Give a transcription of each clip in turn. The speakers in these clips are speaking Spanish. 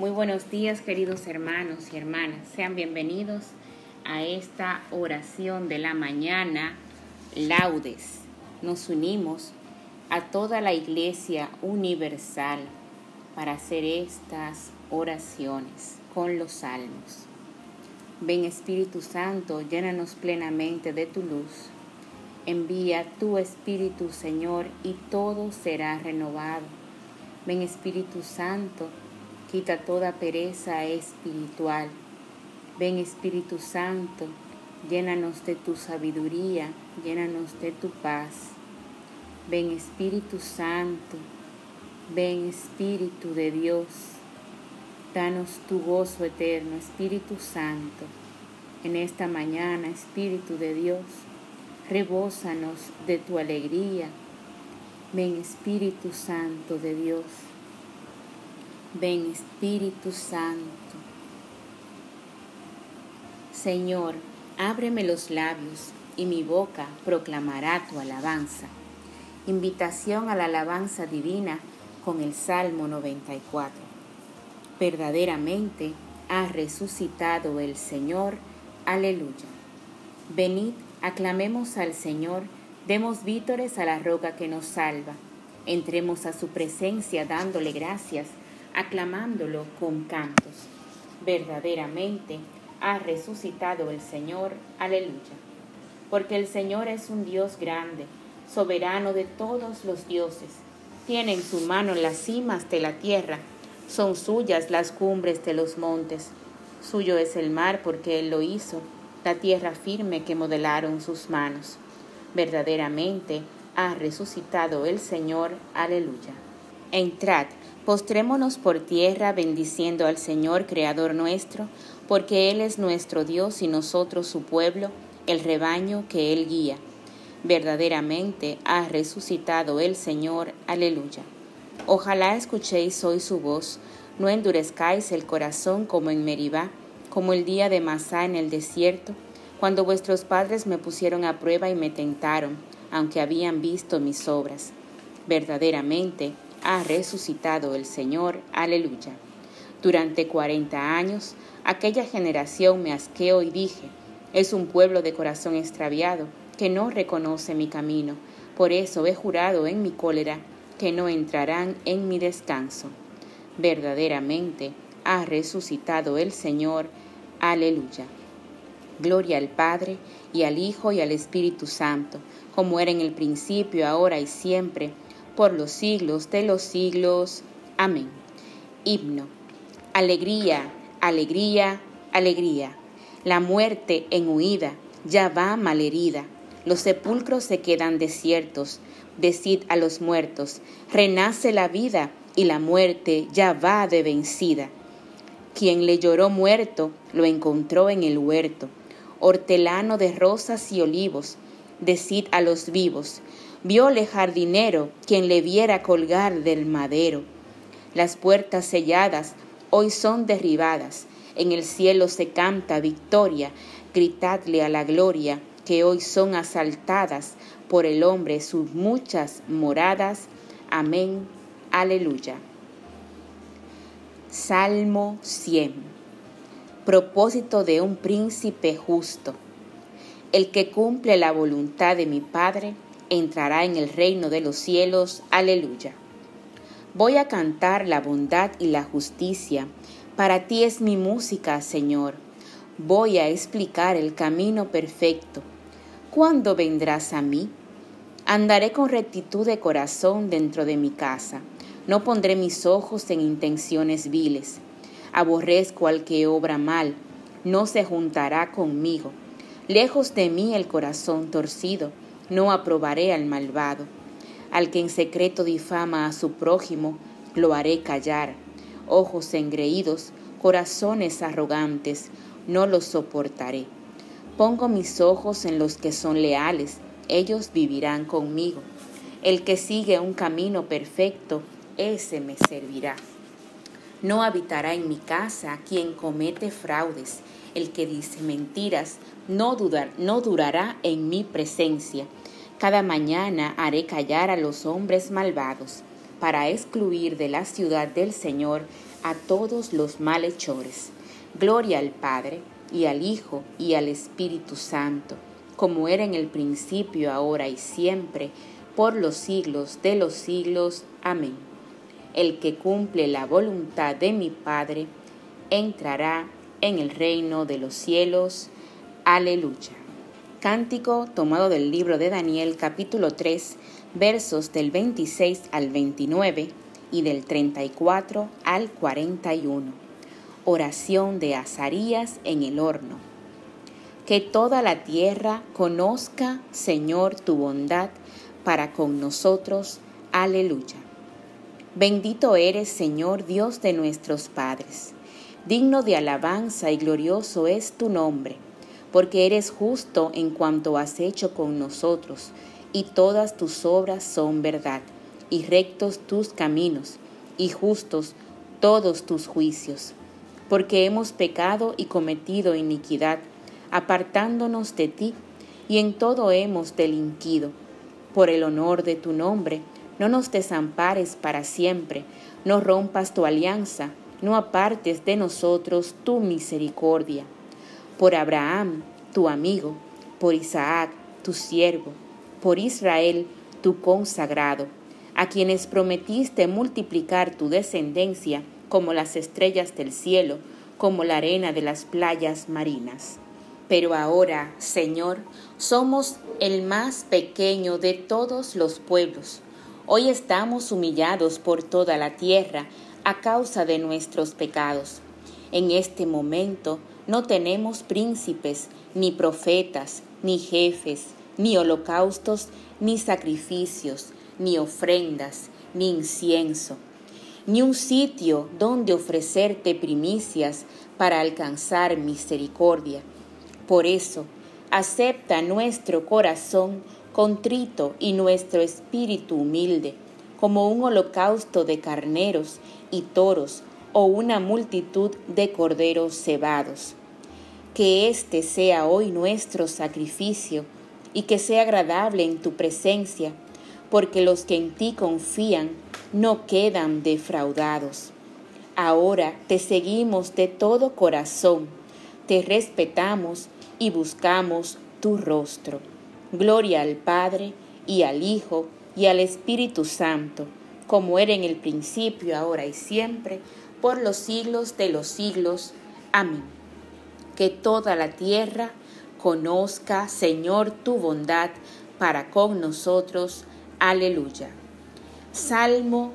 Muy buenos días, queridos hermanos y hermanas. Sean bienvenidos a esta oración de la mañana, Laudes. Nos unimos a toda la Iglesia universal para hacer estas oraciones con los salmos. Ven, Espíritu Santo, llénanos plenamente de tu luz. Envía tu Espíritu, Señor, y todo será renovado. Ven, Espíritu Santo, quita toda pereza espiritual. Ven, Espíritu Santo, llénanos de tu sabiduría, llénanos de tu paz. Ven, Espíritu Santo, ven, Espíritu de Dios, danos tu gozo eterno, Espíritu Santo. En esta mañana, Espíritu de Dios, rebósanos de tu alegría. Ven, Espíritu Santo de Dios. Ven, Espíritu Santo. Señor, ábreme los labios y mi boca proclamará tu alabanza. Invitación a la alabanza divina con el Salmo 94. Verdaderamente ha resucitado el Señor. Aleluya. Venid, aclamemos al Señor, demos vítores a la roca que nos salva. Entremos a su presencia dándole gracias, aclamándolo con cantos. Verdaderamente ha resucitado el Señor. Aleluya. Porque el Señor es un Dios grande, soberano de todos los dioses. Tiene en su mano las cimas de la tierra, son suyas las cumbres de los montes. Suyo es el mar porque Él lo hizo, la tierra firme que modelaron sus manos. Verdaderamente ha resucitado el Señor. Aleluya. Entrad, postrémonos por tierra bendiciendo al Señor, Creador nuestro, porque Él es nuestro Dios y nosotros su pueblo, el rebaño que Él guía. Verdaderamente ha resucitado el Señor. Aleluya. Ojalá escuchéis hoy su voz, no endurezcáis el corazón como en Meribá, como el día de Masá en el desierto, cuando vuestros padres me pusieron a prueba y me tentaron, aunque habían visto mis obras. Verdaderamente ha resucitado el Señor. Aleluya. Durante 40 años, aquella generación me asqueó y dije, es un pueblo de corazón extraviado, que no reconoce mi camino. Por eso he jurado en mi cólera, que no entrarán en mi descanso. Verdaderamente ha resucitado el Señor. Aleluya. Gloria al Padre, y al Hijo, y al Espíritu Santo, como era en el principio, ahora y siempre, por los siglos de los siglos. Amén. Himno. Alegría, alegría, alegría. La muerte en huida ya va malherida. Los sepulcros se quedan desiertos. Decid a los muertos, renace la vida, y la muerte ya va de vencida. Quien le lloró muerto, lo encontró en el huerto, hortelano de rosas y olivos. Decid a los vivos, viole jardinero, quien le viera colgar del madero. Las puertas selladas hoy son derribadas, en el cielo se canta victoria. Gritadle a la gloria, que hoy son asaltadas por el hombre sus muchas moradas. Amén. Aleluya. Salmo 100. Propósito de un príncipe justo. El que cumple la voluntad de mi Padre entrará en el reino de los cielos. Aleluya. Voy a cantar la bondad y la justicia. Para ti es mi música, Señor. Voy a explicar el camino perfecto. ¿Cuándo vendrás a mí? Andaré con rectitud de corazón dentro de mi casa. No pondré mis ojos en intenciones viles. Aborrezco al que obra mal, no se juntará conmigo. Lejos de mí el corazón torcido, no aprobaré al malvado. Al que en secreto difama a su prójimo, lo haré callar. Ojos engreídos, corazones arrogantes, no los soportaré. Pongo mis ojos en los que son leales, ellos vivirán conmigo. El que sigue un camino perfecto, ese me servirá. No habitará en mi casa quien comete fraudes. El que dice mentiras no durará en mi presencia. Cada mañana haré callar a los hombres malvados, para excluir de la ciudad del Señor a todos los malhechores. Gloria al Padre, y al Hijo, y al Espíritu Santo, como era en el principio, ahora y siempre, por los siglos de los siglos. Amén. El que cumple la voluntad de mi Padre, entrará en el reino de los cielos. Aleluya. Cántico tomado del libro de Daniel, capítulo 3, versos del 26 al 29 y del 34 al 41. Oración de Azarías en el horno. Que toda la tierra conozca, Señor, tu bondad para con nosotros. Aleluya. Bendito eres, Señor, Dios de nuestros padres. Digno de alabanza y glorioso es tu nombre, porque eres justo en cuanto has hecho con nosotros, y todas tus obras son verdad, y rectos tus caminos, y justos todos tus juicios. Porque hemos pecado y cometido iniquidad, apartándonos de ti, y en todo hemos delinquido. Por el honor de tu nombre, no nos desampares para siempre, no rompas tu alianza, no apartes de nosotros tu misericordia. Por Abraham, tu amigo, por Isaac, tu siervo, por Israel, tu consagrado, a quienes prometiste multiplicar tu descendencia como las estrellas del cielo, como la arena de las playas marinas. Pero ahora, Señor, somos el más pequeño de todos los pueblos. Hoy estamos humillados por toda la tierra a causa de nuestros pecados. En este momento no tenemos príncipes, ni profetas, ni jefes, ni holocaustos, ni sacrificios, ni ofrendas, ni incienso, ni un sitio donde ofrecerte primicias para alcanzar misericordia. Por eso, acepta nuestro corazón contrito y nuestro espíritu humilde, como un holocausto de carneros y toros o una multitud de corderos cebados. Que este sea hoy nuestro sacrificio y que sea agradable en tu presencia, porque los que en ti confían no quedan defraudados. Ahora te seguimos de todo corazón, te respetamos y buscamos tu rostro. Gloria al Padre, y al Hijo, y al Espíritu Santo, como era en el principio, ahora y siempre, por los siglos de los siglos. Amén. Que toda la tierra conozca, Señor, tu bondad para con nosotros. Aleluya. Salmo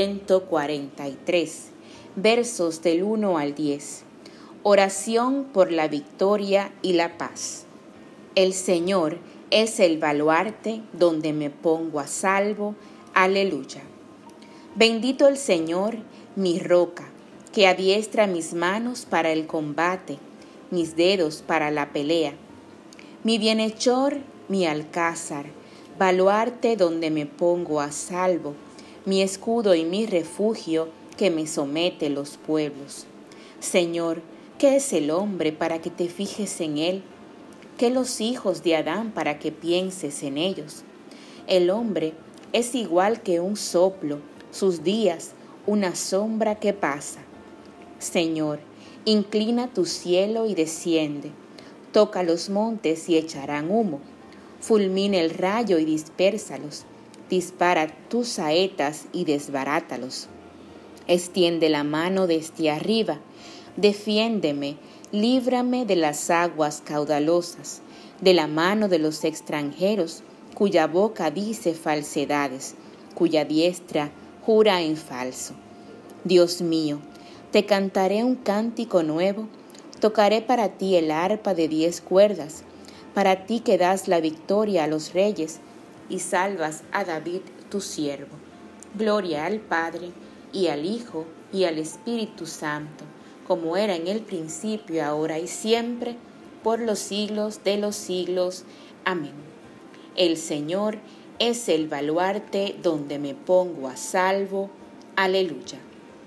143, versos del 1 al 10. Oración por la victoria y la paz. El Señor es el baluarte donde me pongo a salvo. Aleluya. Bendito el Señor, mi roca, que adiestra mis manos para el combate, mis dedos para la pelea. Mi bienhechor, mi alcázar, baluarte donde me pongo a salvo, mi escudo y mi refugio que me somete los pueblos. Señor, ¿qué es el hombre para que te fijes en él? ¿Qué los hijos de Adán para que pienses en ellos? El hombre es igual que un soplo, sus días una sombra que pasa. Señor, inclina tu cielo y desciende, toca los montes y echarán humo, fulmina el rayo y dispérsalos, dispara tus saetas y desbarátalos. Extiende la mano desde arriba, defiéndeme, líbrame de las aguas caudalosas, de la mano de los extranjeros, cuya boca dice falsedades, cuya diestra jura en falso. Dios mío, te cantaré un cántico nuevo, tocaré para ti el arpa de 10 cuerdas, para ti que das la victoria a los reyes y salvas a David tu siervo. Gloria al Padre, y al Hijo, y al Espíritu Santo, como era en el principio, ahora y siempre, por los siglos de los siglos. Amén. El Señor es el baluarte donde me pongo a salvo. Aleluya.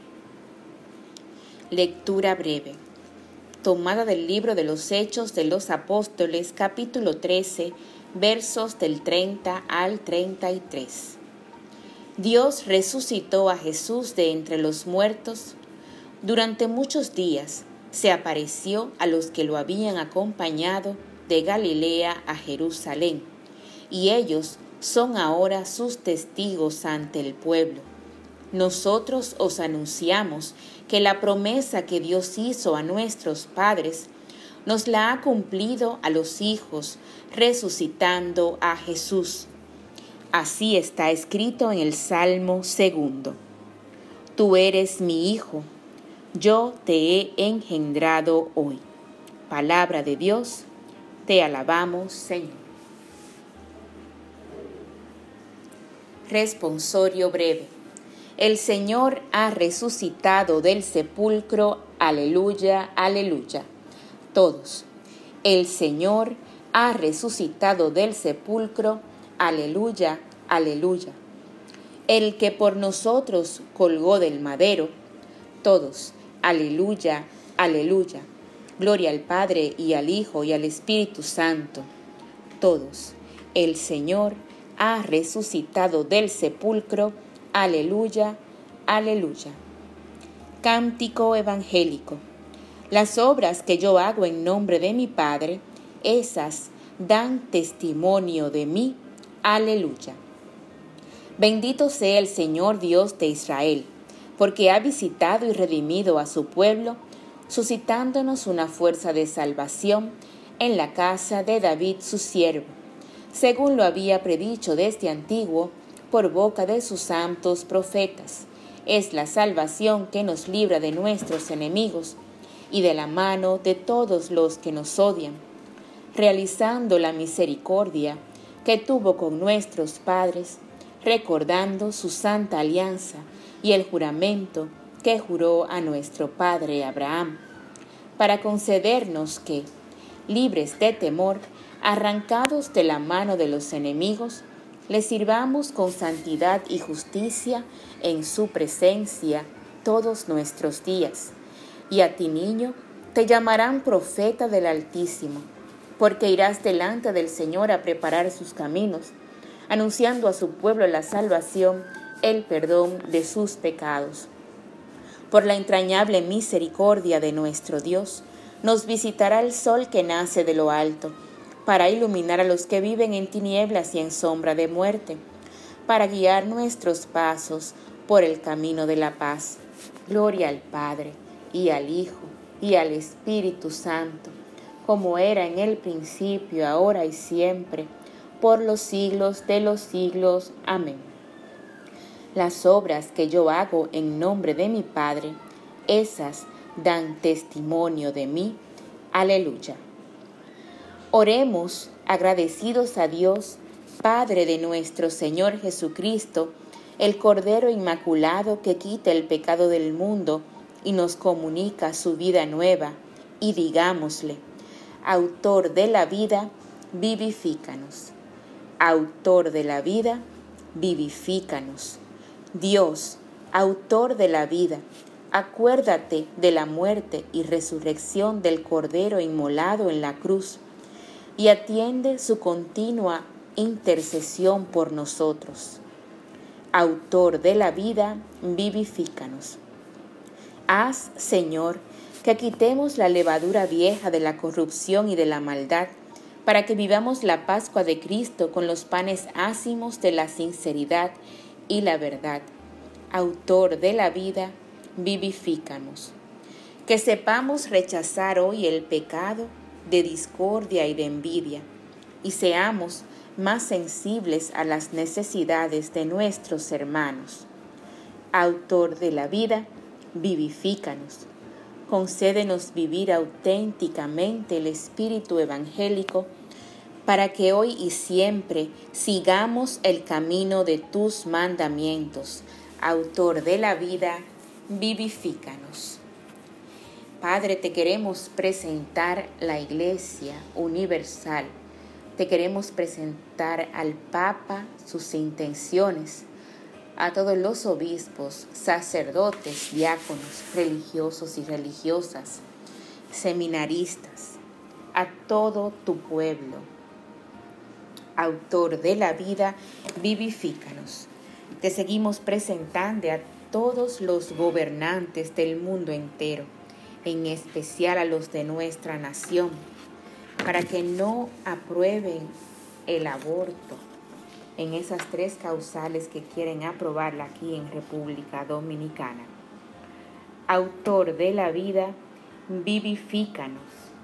Lectura breve. Tomada del libro de los Hechos de los Apóstoles, capítulo 13, versos del 30 al 33. Dios resucitó a Jesús de entre los muertos, Durante muchos días se apareció a los que lo habían acompañado de Galilea a Jerusalén, y ellos son ahora sus testigos ante el pueblo. Nosotros os anunciamos que la promesa que Dios hizo a nuestros padres nos la ha cumplido a los hijos, resucitando a Jesús. Así está escrito en el Salmo 2. Tú eres mi hijo, yo te he engendrado hoy. Palabra de Dios, te alabamos, Señor. Responsorio breve. El Señor ha resucitado del sepulcro, aleluya, aleluya. Todos. El Señor ha resucitado del sepulcro, aleluya, aleluya. El que por nosotros colgó del madero, todos, aleluya, aleluya. Gloria al Padre y al Hijo y al Espíritu Santo. Todos. El Señor ha resucitado del sepulcro, aleluya, aleluya. Cántico evangélico. Las obras que yo hago en nombre de mi Padre, esas dan testimonio de mí, aleluya. Bendito sea el Señor Dios de Israel, porque ha visitado y redimido a su pueblo, suscitándonos una fuerza de salvación en la casa de David su siervo, según lo había predicho desde antiguo por boca de sus santos profetas. Es la salvación que nos libra de nuestros enemigos y de la mano de todos los que nos odian, realizando la misericordia que tuvo con nuestros padres, recordando su santa alianza y el juramento que juró a nuestro padre Abraham, para concedernos que, libres de temor, arrancados de la mano de los enemigos, le sirvamos con santidad y justicia en su presencia todos nuestros días. Y a ti, niño, te llamarán profeta del Altísimo, porque irás delante del Señor a preparar sus caminos, anunciando a su pueblo la salvación, el perdón de sus pecados. Por la entrañable misericordia de nuestro Dios, nos visitará el sol que nace de lo alto, para iluminar a los que viven en tinieblas y en sombra de muerte, para guiar nuestros pasos por el camino de la paz. Gloria al Padre, y al Hijo, y al Espíritu Santo, como era en el principio, ahora y siempre, por los siglos de los siglos. Amén. Las obras que yo hago en nombre de mi Padre, esas dan testimonio de mí. Aleluya. Oremos agradecidos a Dios, Padre de nuestro Señor Jesucristo, el Cordero Inmaculado que quita el pecado del mundo y nos comunica su vida nueva, y digámosle: Autor de la vida, vivifícanos. Autor de la vida, vivifícanos. Dios, autor de la vida, acuérdate de la muerte y resurrección del Cordero inmolado en la cruz, y atiende su continua intercesión por nosotros. Autor de la vida, vivifícanos. Haz, Señor, que quitemos la levadura vieja de la corrupción y de la maldad, para que vivamos la Pascua de Cristo con los panes ácimos de la sinceridad y la verdad. Autor de la vida, vivifícanos. Que sepamos rechazar hoy el pecado de discordia y de envidia, y seamos más sensibles a las necesidades de nuestros hermanos. Autor de la vida, vivifícanos. Concédenos vivir auténticamente el espíritu evangélico, para que hoy y siempre sigamos el camino de tus mandamientos. Autor de la vida, vivifícanos. Padre, te queremos presentar la Iglesia Universal. Te queremos presentar al Papa, sus intenciones, a todos los obispos, sacerdotes, diáconos, religiosos y religiosas, seminaristas, a todo tu pueblo. Autor de la vida, vivifícanos. Te seguimos presentando todos los gobernantes del mundo entero, en especial a los de nuestra nación, para que no aprueben el aborto en esas 3 causales que quieren aprobarla aquí en República Dominicana. Autor de la vida, vivifícanos.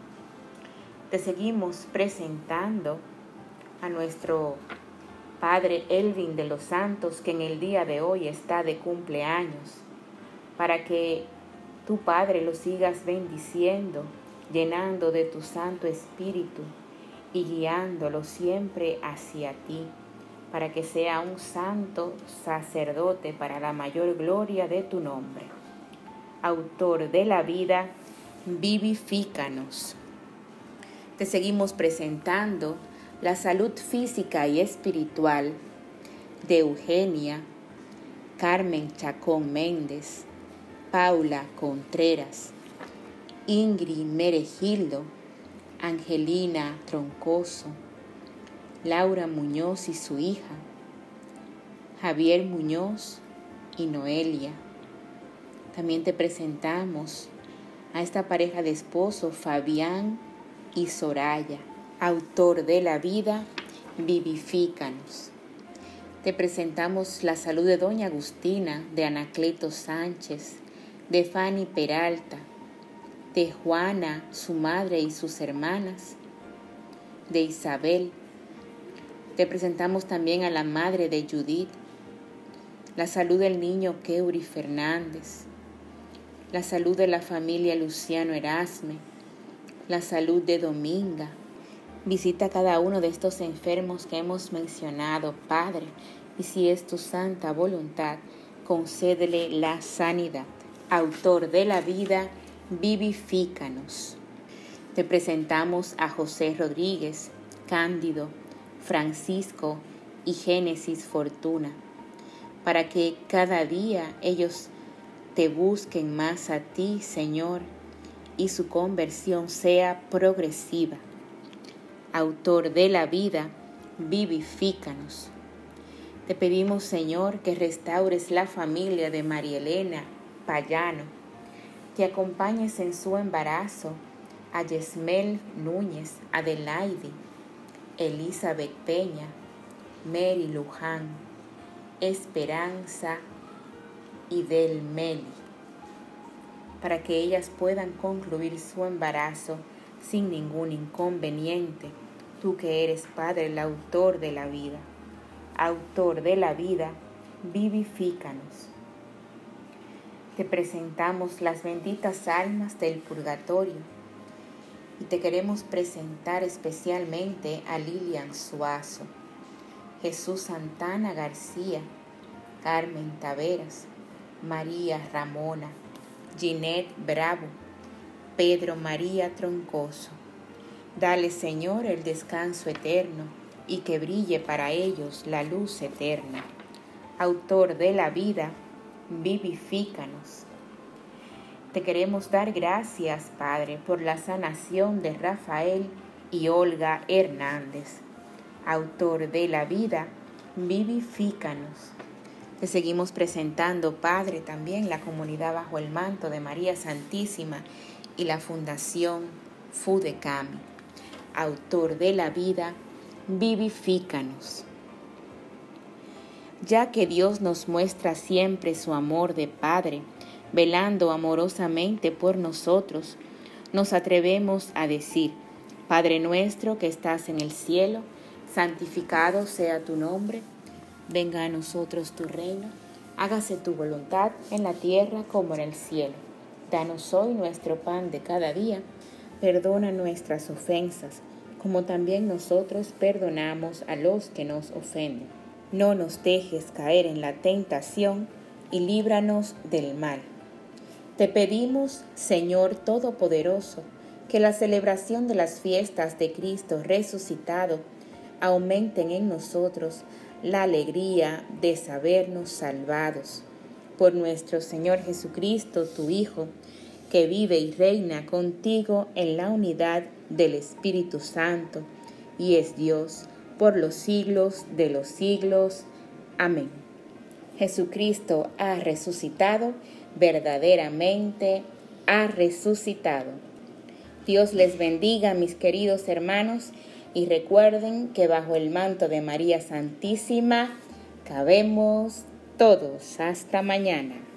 Te seguimos presentando a nuestro Padre Elvin de los Santos, que en el día de hoy está de cumpleaños, para que tu Padre lo sigas bendiciendo, llenando de tu Santo Espíritu y guiándolo siempre hacia ti, para que sea un santo sacerdote para la mayor gloria de tu nombre. Autor de la vida, vivifícanos. Te seguimos presentando la salud física y espiritual de Eugenia, Carmen Chacón Méndez, Paula Contreras, Ingrid Meregildo, Angelina Troncoso, Laura Muñoz y su hija, Javier Muñoz y Noelia. También te presentamos a esta pareja de esposos, Fabián y Soraya. Autor de la vida, vivifícanos. Te presentamos la salud de doña Agustina, de Anacleto Sánchez, de Fanny Peralta, de Juana, su madre y sus hermanas, de Isabel. Te presentamos también a la madre de Judith, la salud del niño Keuri Fernández, la salud de la familia Luciano Erasme, la salud de Dominga. Visita a cada uno de estos enfermos que hemos mencionado, Padre, y si es tu santa voluntad, concédele la sanidad. Autor de la vida, vivifícanos. Te presentamos a José Rodríguez, Cándido, Francisco y Génesis Fortuna, para que cada día ellos te busquen más a ti, Señor, y su conversión sea progresiva. Autor de la vida, vivifícanos. Te pedimos, Señor, que restaures la familia de María Elena Payano, que acompañes en su embarazo a Yesmel Núñez, Adelaide, Elizabeth Peña, Mary Luján, Esperanza y Del Meli, para que ellas puedan concluir su embarazo sin ningún inconveniente. Tú que eres Padre, el autor de la vida. Autor de la vida, vivifícanos. Te presentamos las benditas almas del purgatorio y te queremos presentar especialmente a Lilian Suazo, Jesús Santana García, Carmen Taveras, María Ramona, Ginette Bravo, Pedro María Troncoso. Dale, Señor, el descanso eterno y que brille para ellos la luz eterna. Autor de la vida, vivifícanos. Te queremos dar gracias, Padre, por la sanación de Rafael y Olga Hernández. Autor de la vida, vivifícanos. Te seguimos presentando, Padre, también la comunidad bajo el manto de María Santísima y la Fundación Fudecami. Autor de la vida, vivifícanos. Ya que Dios nos muestra siempre su amor de Padre, velando amorosamente por nosotros, nos atrevemos a decir: Padre nuestro que estás en el cielo, santificado sea tu nombre, venga a nosotros tu reino, hágase tu voluntad en la tierra como en el cielo. Danos hoy nuestro pan de cada día, perdona nuestras ofensas, como también nosotros perdonamos a los que nos ofenden. No nos dejes caer en la tentación y líbranos del mal. Te pedimos, Señor Todopoderoso, que la celebración de las fiestas de Cristo resucitado aumenten en nosotros la alegría de sabernos salvados. Por nuestro Señor Jesucristo, tu Hijo, que vive y reina contigo en la unidad del Espíritu Santo, y es Dios por los siglos de los siglos. Amén. Jesucristo ha resucitado, verdaderamente ha resucitado. Dios les bendiga, mis queridos hermanos, y recuerden que bajo el manto de María Santísima cabemos todos. Hasta mañana.